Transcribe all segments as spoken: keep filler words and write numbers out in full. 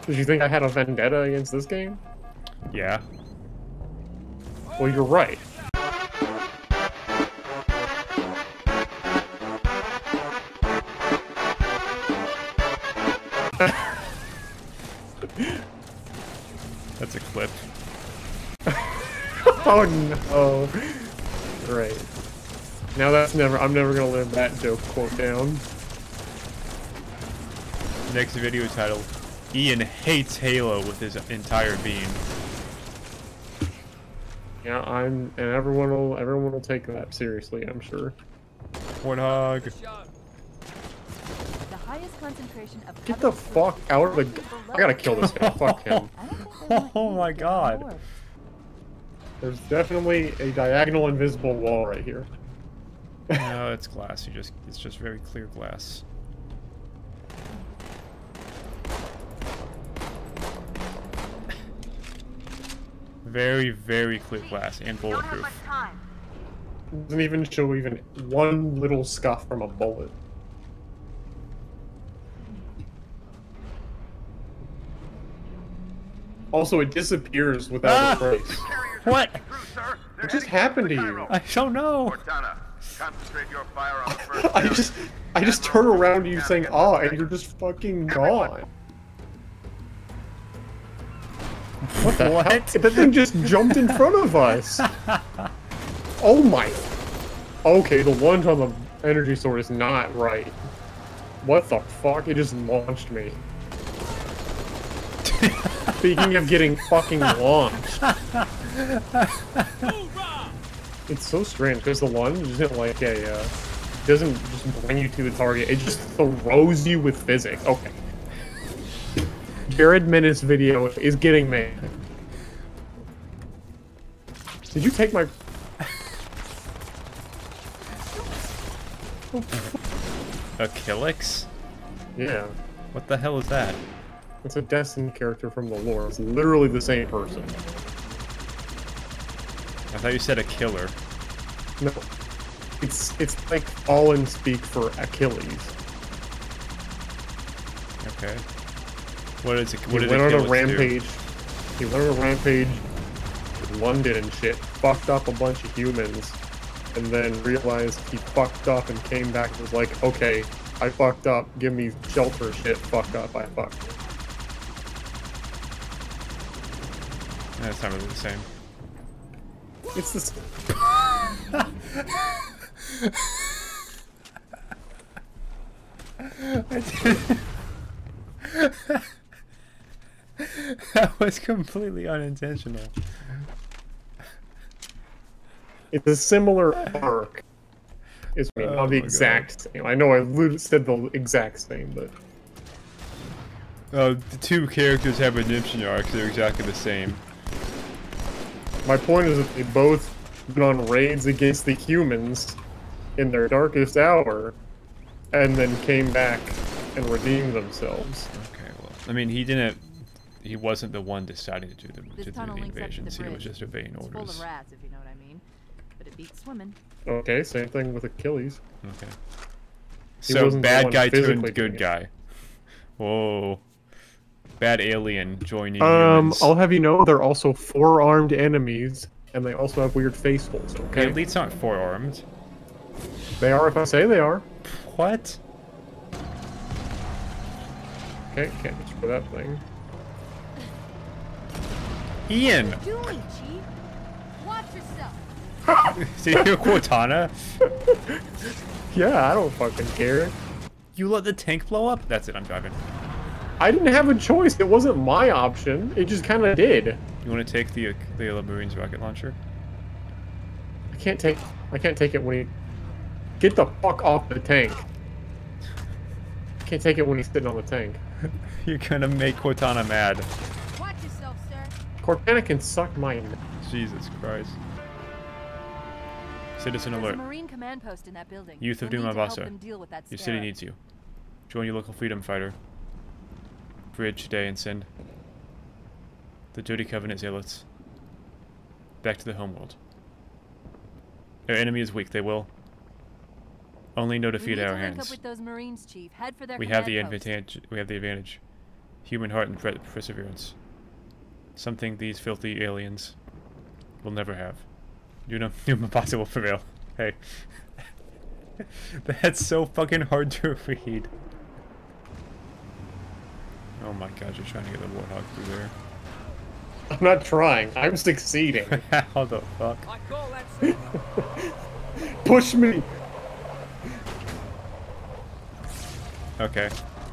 Did you think I had a vendetta against this game? Yeah. Well, you're right. That's a clip. Oh no. Great. Now that's never, I'm never gonna live that joke quote down. Next video title, Ian hates Halo with his entire being. Yeah, I'm, and everyone will, everyone will take that seriously, I'm sure. Warthog. The highest concentration of Get the fuck out of the, I gotta kill this guy, fuck him. Oh my god. There's definitely a diagonal invisible wall right here. No, it's glass. You just, it's just very clear glass. Very, very clear glass and bulletproof. Doesn't even show even one little scuff from a bullet. Also, it disappears without Ah! a trace. What? What just happened to you? I don't know. I just, I just turn around to you saying "ah" and you're just fucking gone. What the What? heck? That thing just jumped in front of us. Oh my. Okay, the lunge on the energy sword is not right. What the fuck? It just launched me. Speaking of getting fucking launched. It's so strange because the lunge isn't like a, uh, doesn't just bring you to the target, it just throws you with physics. Okay. Jared Minnis video is getting me. Did you take my... Achilles? Yeah. What the hell is that? It's a Destiny character from the lore. It's literally the same person. I thought you said a killer. No. It's it's like Fallen speak for Achilles. Okay. What is it? He What did went on a Achilles rampage. He went on a rampage in London and shit, fucked up a bunch of humans, and then realized he fucked up and came back and was like, okay, I fucked up, give me shelter shit, fucked up, I fucked. do? That's not really the same. It's this. That was completely unintentional. It's a similar arc. It's I mean, Oh not the my exact same. I know I literally said the exact same, but Oh, the two characters have redemption arcs. They're exactly the same. my point is that they both went on raids against the humans in their darkest hour, and then came back and redeemed themselves. Okay, well, I mean, he didn't. He wasn't the one deciding to do the, This to do tunnel the links up to invasions. the He was bridge. just obeying It's full orders. of rats, if you know what I mean. But it beats swimming. Okay, same thing with Achilles. Okay. He So wasn't the bad one guy physically turned doing good it. guy. Whoa. Bad alien joining Um, humans. I'll have you know they're also four-armed enemies, and they also have weird face holes, The okay? elites aren't four-armed. They are if I say they are. What? Okay, can't destroy that thing. Ian! What are you doing, Chief? Watch yourself. Did you hear Cortana? Yeah, I don't fucking care. You let the tank blow up? That's it, I'm driving. I didn't have a choice. It wasn't my option. It just kind of did. You want to take the the Marines rocket launcher? I can't take. I can't take it when he. Get the fuck off the tank. I can't take it when he's sitting on the tank. You're gonna make Cortana mad. Watch yourself, sir. Cortana can suck my. Jesus Christ. Citizen There's a alert. Marine command post in that building. Youth of You'll need to help Dumabasa. them deal with that Your city scarab. needs you. Join your local freedom fighter. Bridge today and send the Dirty Covenant Zealots back to the homeworld. Their enemy is weak, they will only know We defeat need at to our link up hands. with those Marines, Chief. Head for their We have the command post. advantage. We have the advantage. Human heart and pre perseverance. Something these filthy aliens will never have. You know, impossible prevail. Hey. That's so fucking hard to read. Oh my god, you're trying to get the warthog through there. I'm not trying. I'm succeeding. How the fuck? I call that Push me! Okay.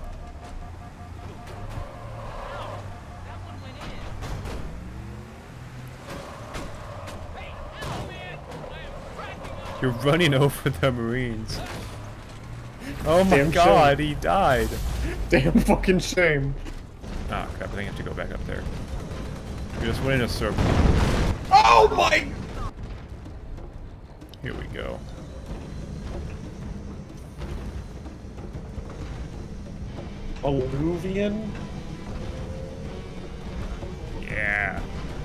You're running over the Marines. Oh my Damn god, shame. he died. Damn fucking shame. Oh crap, I think I have to go back up there. We just went in a circle. Oh my! Here we go. Alluvian? Yeah.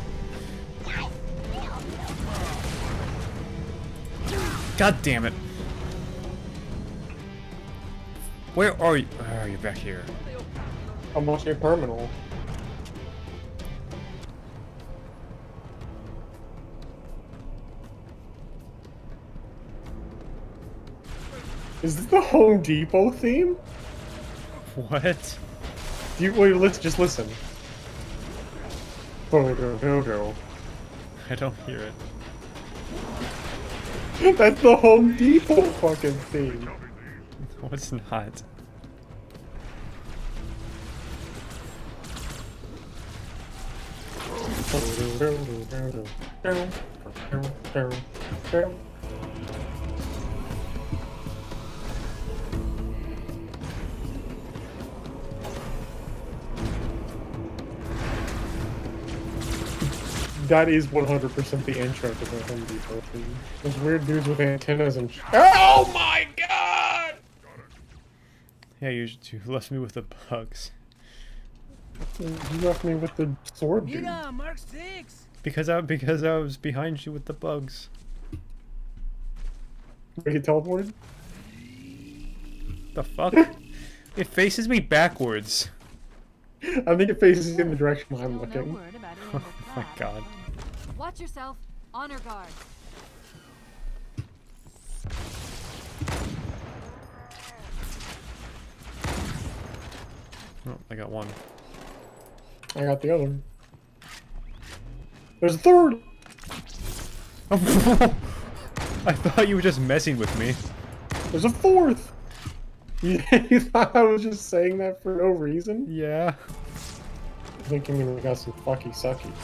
God damn it. Where are you? Oh, you're back here. I'm watching a terminal. Is this the Home Depot theme? What? Do you wait? Let's just listen. Oh, go, go, go. I don't hear it. That's the Home Depot fucking theme. No, it's not. That is one hundred percent the intro to the Home Depot theme. Those weird dudes with antennas and sh- Oh my god! Yeah, you, you left me with the bugs. You left me with the sword dude. Mira, Mark six. Because I because I was behind you with the bugs. We get teleported? The fuck? It faces me backwards. I think it faces in the direction I'm Still no looking. word about any Oh of the my plan. god. Watch yourself. Honor guard. Oh, I got one. I got the other. There's a third! I thought you were just messing with me. There's a fourth! You, you thought I was just saying that for no reason? Yeah. I think you mean we got some fucky sucky.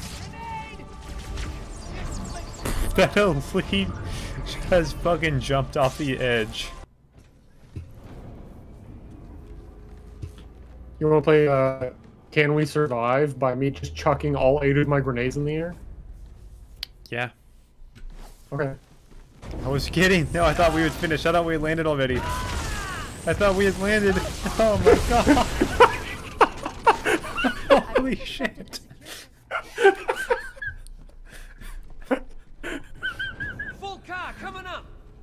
That elite has fucking jumped off the edge. You wanna play, uh, Can We Survive by me just chucking all eight of my grenades in the air? Yeah. Okay. I was kidding. No, I thought we would finish. I thought we had landed already. I thought we had landed. Oh my god. Holy shit. Full car coming up.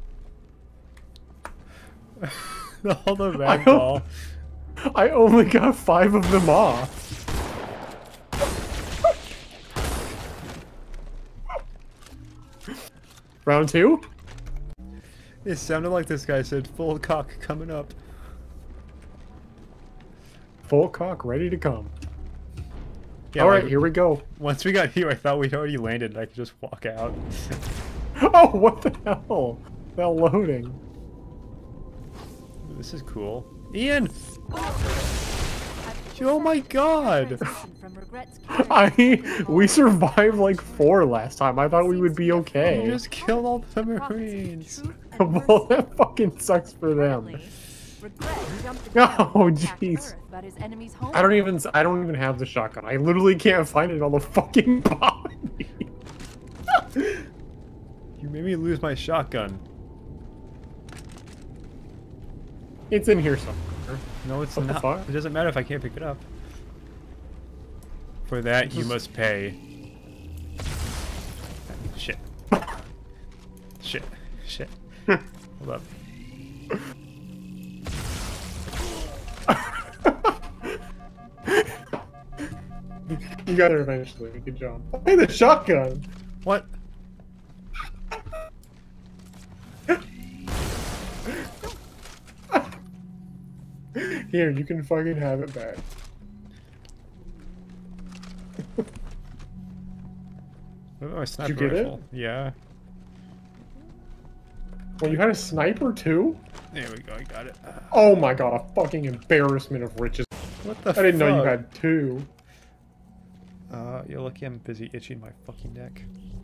All the ragdoll. I only got five of them off. Round two? It sounded like this guy said full cock coming up. Full cock, ready to come. Yeah, Alright, like, here we go. Once we got here, I thought we'd already landed and I could just walk out. Oh, what the hell? They're loading. This is cool. Ian! Oh my god! From regrets carried I we survived like four last time. I thought we would be You okay. just killed all the prophets of Marines. truth and Well, mercy. that fucking sucks for them. Currently, regret jumped the gun Oh, and attacked jeez. Earth, but his enemy's home. I don't even I don't even have the shotgun. I literally can't find it on the fucking body. You made me lose my shotgun. It's in here somewhere. No, it's What the not. fuck? It doesn't matter if I can't pick it up. For that, you Just- must pay. Shit. Shit. Shit. Hold up. You got there eventually. Good job. Hey, the shotgun! What? Here, you can fucking have it back. What about my sniper get it? rifle? Yeah. Well, you had a sniper too? There we go, I got it. Oh my god, a fucking embarrassment of riches. What the I didn't know you fuck? had two. Uh, you're lucky I'm busy itching my fucking neck.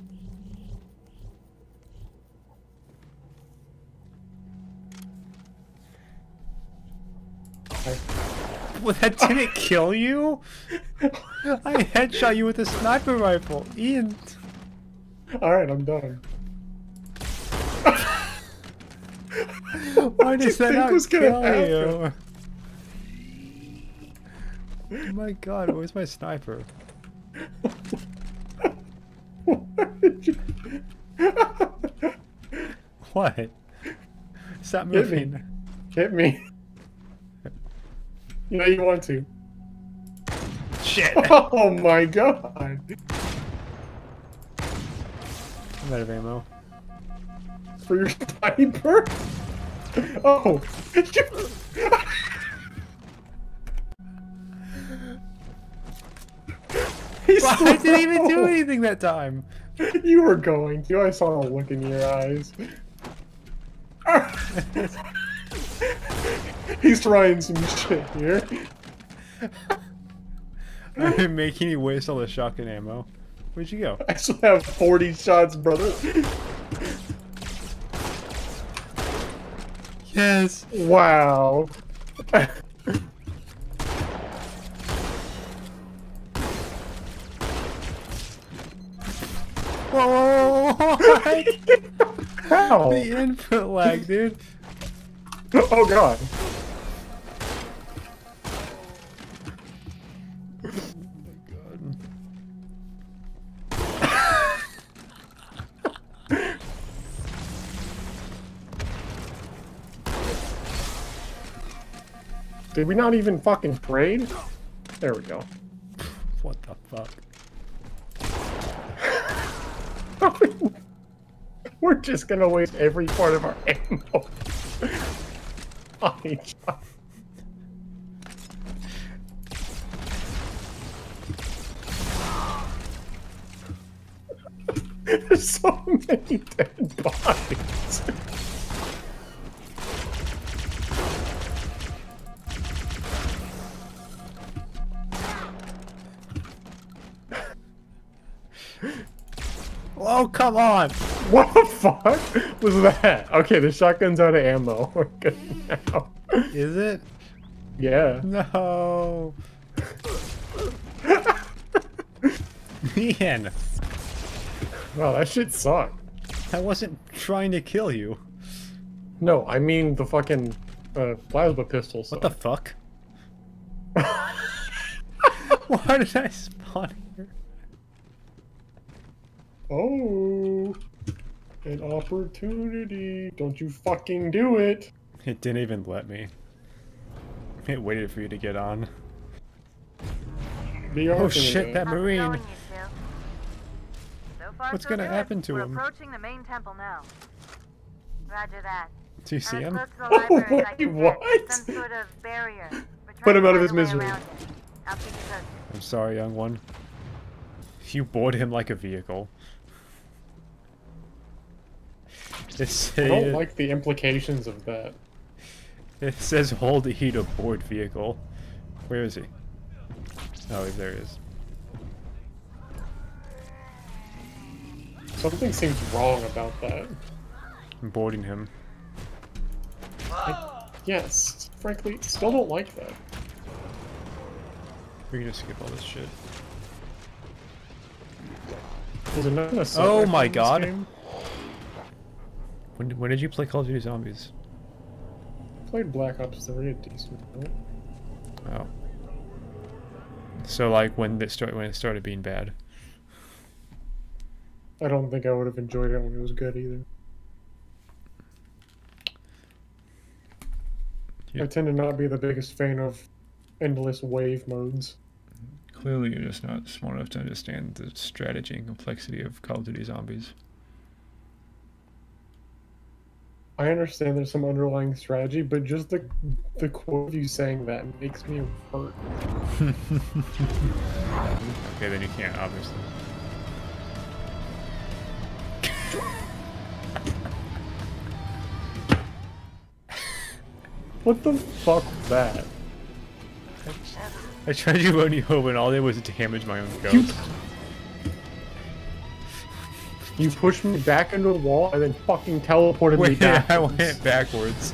I... Well, that didn't kill you? I headshot you with a sniper rifle. Ian. Alright, I'm done. Why does that not was gonna kill happen? you? Oh my god, where's my sniper? What? Stop Hit moving. me. Hit me. You know you want to. Shit! Oh my god. I'm out of ammo. For your sniper? Oh. He's Well, I didn't even do anything that time. You were going to. I saw the look in your eyes. He's trying some shit here. I'm making you waste all the shotgun ammo. Where'd you go? I still have forty shots, brother. Yes! Wow. Whoa! How? The input lag, dude. Oh god. Did we not even fucking trade? There we go. What the fuck? We're just gonna waste every part of our ammo on each other. There's so many dead bodies. Oh, come on! What the fuck was that? Okay, the shotgun's out of ammo. We're good now. Is it? Yeah. No! Ian! Wow, that shit sucked. I wasn't trying to kill you. No, I mean the fucking uh, plasma pistol What the sucked. fuck? Why did I spawn here? Oh, an opportunity. Don't you fucking do it. It didn't even let me. It waited for you to get on. Be Oh honest with shit, it. that How's it marine! going, you two? So far, What's so gonna good. happen to We're him? approaching the main temple now. Roger that. Do you see I'm him? as close to the library as I Wait, can what? get. Some sort of barrier. We're Put trying him to out of find his a way misery. around it. I'll keep you posted. I'm sorry, young one. You board him like a vehicle. It, I don't like the implications of that. It says hold E to board vehicle. Where is he? Oh, there he is. Something seems wrong about that. I'm boarding him. I, yes, frankly, still don't like that. We're gonna skip all this shit. Was it not an assault Oh rifle my in this god. game? When, when did you play Call of Duty Zombies? I played Black Ops three a decent amount. Oh. So like when it started when it started being bad. I don't think I would have enjoyed it when it was good either. Yeah. I tend to not be the biggest fan of endless wave modes. Clearly, you're just not smart enough to understand the strategy and complexity of Call of Duty Zombies. I understand there's some underlying strategy, but just the the quote of you saying that makes me hurt. Okay, then you can't, obviously. What the fuck was that? I tried to run you over and all they was to damage my own You, ghost. you pushed me back into the wall and then fucking teleported me Wait, back. I went backwards.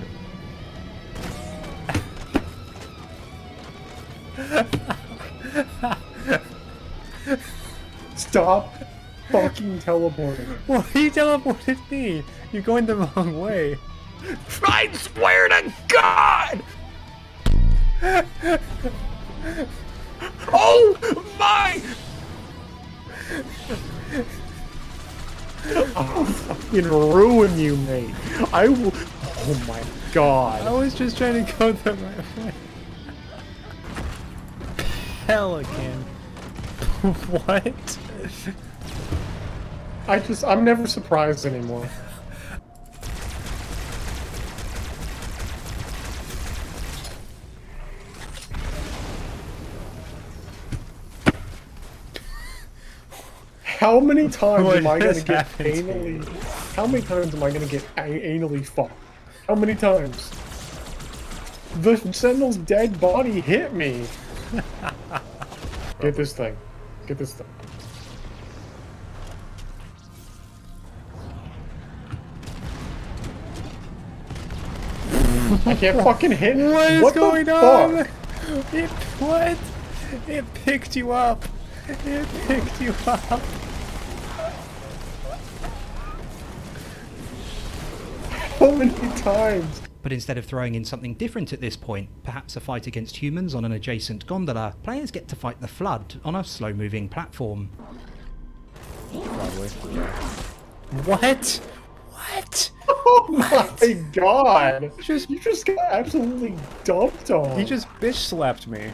Stop fucking teleporting. Well, he teleported me. You're going the wrong way. I swear to God! Oh my! I'll fucking ruin you, mate. I will. Oh my I God. was just trying to go the right way. Pelican. What? I just. I'm never surprised anymore. How many times What am I gonna has get happened to anally? How many times am I gonna get a anally fucked? How many times? The Sentinel's dead body hit me. Get this thing. Get this thing. I can't fucking hit. What is what going the on? Fuck? It what? It picked you up. It picked you up. How many times? But instead of throwing in something different at this point, perhaps a fight against humans on an adjacent gondola, players get to fight the Flood on a slow-moving platform. Probably. What? What? Oh my God! Just You just got absolutely dumped on. he just bitch slapped me.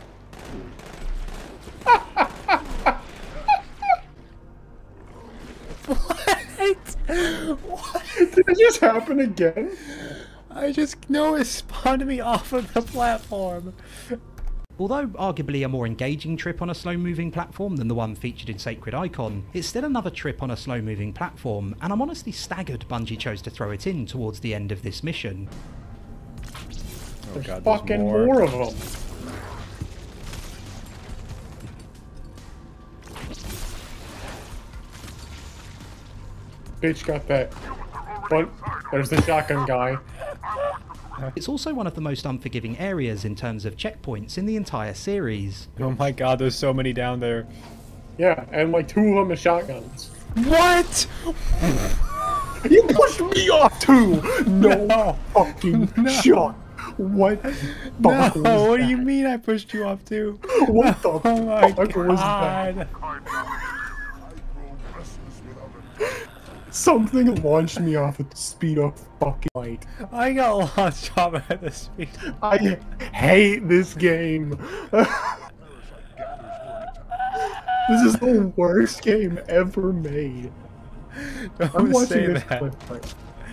What? What? Did it just happen again? I just know it spawned me off of the platform. Although arguably a more engaging trip on a slow-moving platform than the one featured in Sacred Icon, it's still another trip on a slow-moving platform, and I'm honestly staggered Bungie chose to throw it in towards the end of this mission. Oh There's God, there's fucking more. more of them. Bitch got that. But there's the shotgun guy. It's also one of the most unforgiving areas in terms of checkpoints in the entire series. Oh my God, there's so many down there. Yeah, and like two of them are shotguns. What? You pushed me off too! No, No. fucking No. shot. What the No, fuck was what do that? you mean I pushed you off too? What the Oh my fuck was that? God. Something launched me off at the speed of fucking light. I got launched off at the speed. I hate this game. This is the worst game ever made. I'm Don't watching say this that. clip right.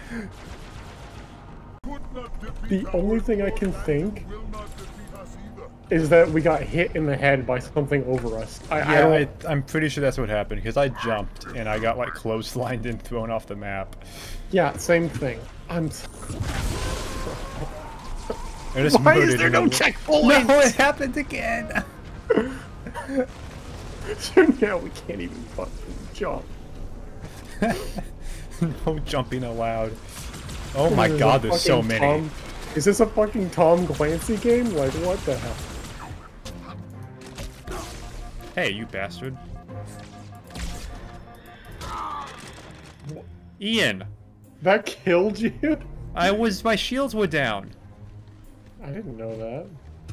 The only thing I can think is that we got hit in the head by something over us. I, I Yeah, don't. I, I'm pretty sure that's what happened because I jumped and I got like clotheslined and thrown off the map. Yeah, same thing. I'm. s- I just Why is murdered there him no in- checkpoints? No, it happened again. So now we can't even fucking jump. No jumping allowed. Oh my This is a God, there's so fucking many. Tom- Is this a fucking Tom Clancy game? Like, what the hell? Hey, you bastard. Ian, That killed you? I was my shields were down. I didn't know that.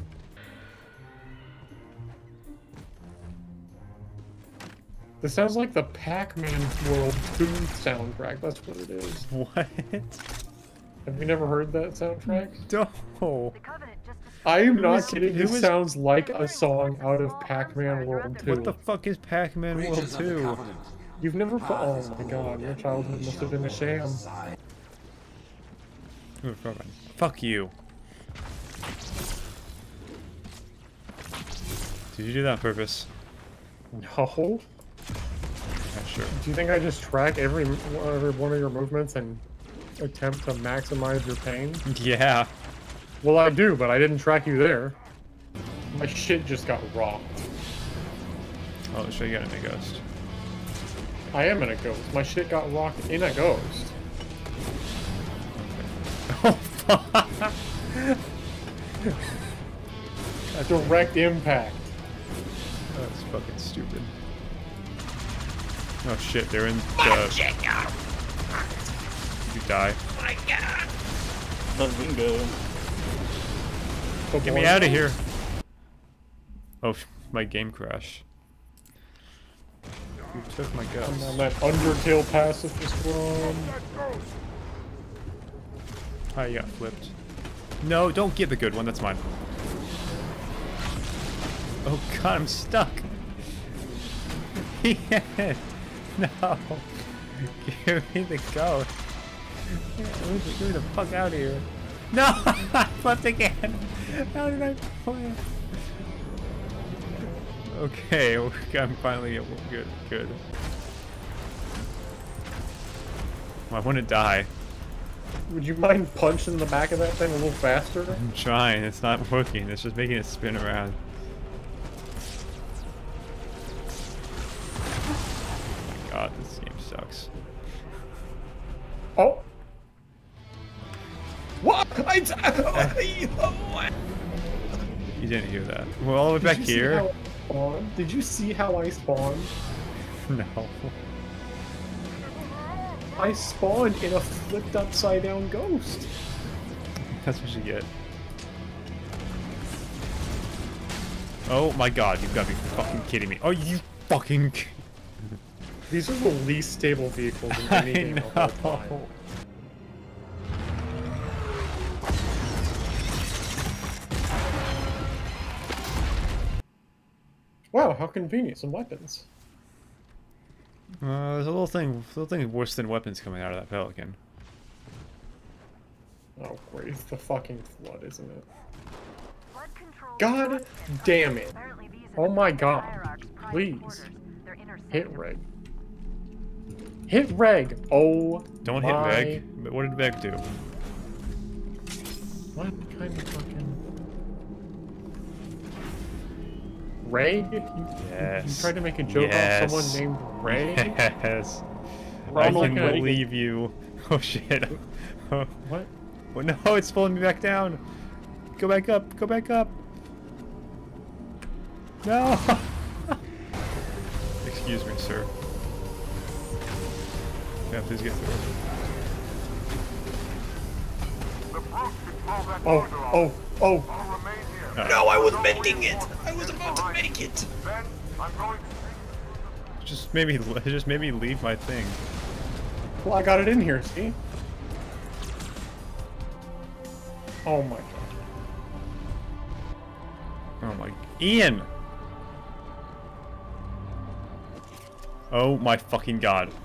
This sounds like the Pac-Man World two soundtrack. That's what it is. What? Have you never heard that soundtrack? No. The Covenant just destroyed I am Who not is- kidding. who This is- sounds like a song out of Pac-Man World two. What the fuck is Pac-Man World Creatures of the two? Covenant. You've never put. Oh my god, your childhood must have been a sham. Fuck you. Did you do that on purpose? No. Yeah, sure. Do you think I just track every every one of your movements and attempt to maximize your pain? Yeah. Well, I do, but I didn't track you there. My shit just got rocked. Oh, should I get in a ghost? I am in a ghost. My shit got rocked in a ghost. Oh, fuck. A direct impact. That's fucking stupid. Oh shit, they're in the... You die. Get me out of here! Oh, sh- my game crash. You took my I'm ghost. on that Undertale pacifist run. Hi, you got flipped. No, don't get the good one, that's mine. Oh god, I'm stuck! Yes! No! Give me the ghost! Get me the, get me the fuck out of here! No! I flipped again! How did I flip? Okay, I'm finally good. Good. Well, I want to die. Would you mind punching the back of that thing a little faster? I'm trying. It's not working. It's just making it spin around. Oh my god, this game sucks. Oh! What? I, You didn't hear that. We're all the way Did back you see here. how I spawned? Did you see how I spawned? No. I spawned in a flipped upside down ghost. That's what you get. Oh my god, you've got to be fucking kidding me. Oh, you fucking... These are the least stable vehicles in any I game of all time. know. Wow, how convenient. Some weapons. Uh, there's a little thing, little thing worse than weapons coming out of that pelican. Oh, great. It's the fucking flood, isn't it? God damn it. Oh my god. Please. Hit reg. Hit reg. Oh, Don't my... hit Veg. But what did Veg do? What kind of fucking... Reg? You, Yes. you tried to make a joke Yes. on someone named Reg? Yes. Ronald I can Reagan. believe you. Oh shit. Oh, What? oh no, it's pulling me back down. Go back up. Go back up. No. Excuse me, sir. Yeah, please get through. Oh, oh, oh. Uh, No, I was making it! I was about to make it! just made me. Just made me leave my thing. Well, I got it in here, see? Oh my god. Oh my. Ian. Oh my fucking god.